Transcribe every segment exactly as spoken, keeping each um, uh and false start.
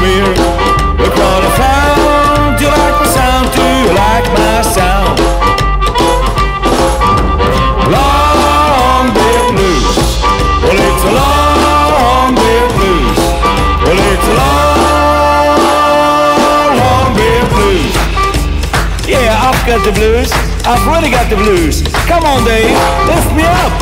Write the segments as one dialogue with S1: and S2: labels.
S1: queer. Look what I found. Do you like my sound? Do you like my sound? Long Bear Blues. Well, it's a long Bear Blues. Well, it's a long, long Bear Blues. Yeah, I've got the blues. I've really got the blues. Come on, Dave, lift me up.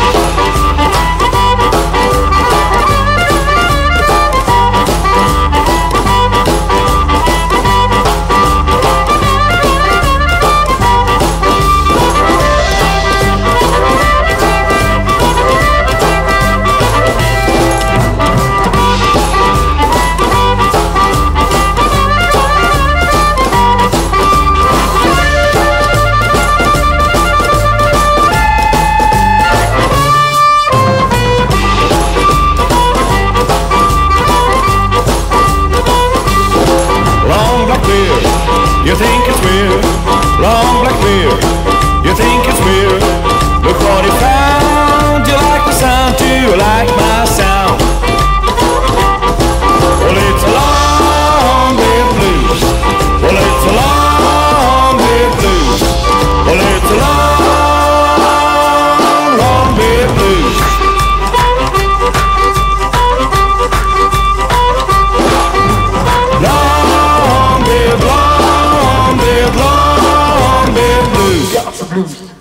S1: You think it's weird, long black beard. You think it's weird, look what he found. Do you like the sound? Do you like my sound? Well, it's a long Bear Blues. Well, it's a long Bear Blues. Well, it's a long, long Bear Blues. Long Bear Blues. Long Bear Blues.